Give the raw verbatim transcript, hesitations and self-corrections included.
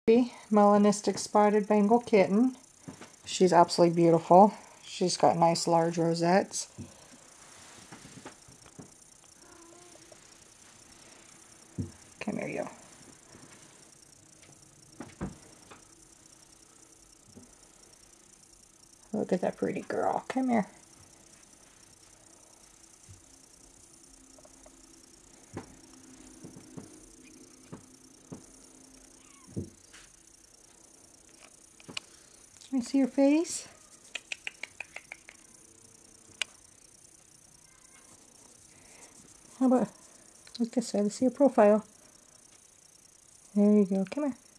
Melanistic spotted Bengal kitten. She's absolutely beautiful. She's got nice large rosettes. Come here, you. Look at that pretty girl. Come here. Can I see your face? How about look this way? Let's see your profile. There you go. Come here.